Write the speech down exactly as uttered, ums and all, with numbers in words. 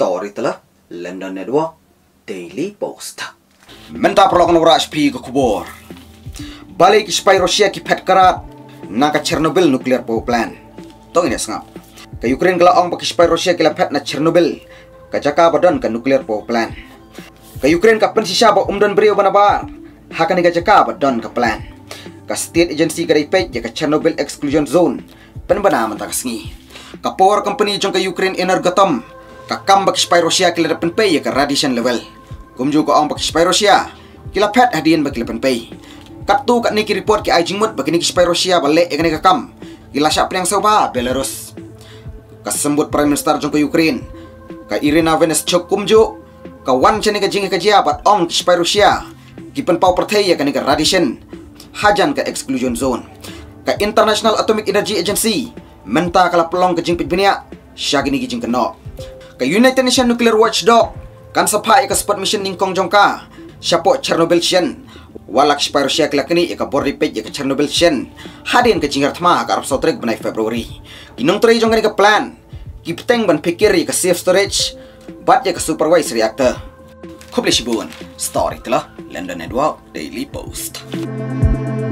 story telah London Network Daily Post. Menta perlakuan orang H P ke kubur. Balik supaya Rusia kipet karat naka Chernobyl nuclear power plant. Tong ini sengap. Ke Ukraine kala ong pakai supaya Rusia kila pet na Chernobyl. Ke Jaka badan ke nuclear power plant. Ke Ukraine kapan sisa ba umdan beriu banabar. Hakan ni ke Jaka badan ke plan. Ke state agency ke daipet ya ke Chernobyl exclusion zone. Penbana mentakasngi. Ke power company jong ke Ukraine Energoatom. Kakam bagi supaya Rusia kila dapat pay ya ke radiation level. Kumju ko ang bagi supaya Rusia kila pet hadian bagi dapat pay. Katu kat niki report ki ajingmut bagi niki supaya Rusia balik ya ke kakam. Kila siap yang soba Belarus. Kasembut Prime Minister jong ke Ukraine. Ka Irina Veneshchuk kumju. Ka wan chani ka jingi ka jiabat ong ki supaya Rusia. Kipen pau pertai ya ke niki radiation. Hajan ke exclusion zone. Ka International Atomic Energy Agency. Menta kala pelong ke jingpit binia. Syagini ki jing kenok. Ka United Nations Nuclear Watchdog kan sapai ka spot mission ningkong jongka siapo Chernobyl sien walak supaya Rusia kala kini ka bordi page ka Chernobyl sien hadin ka jingar thma ka Arab Saudi benai Februari kinong tray jong ka plan kipteng ban pikir ka safe storage bat ya ka supervise reactor Kublishibun story telah London Network Daily Post.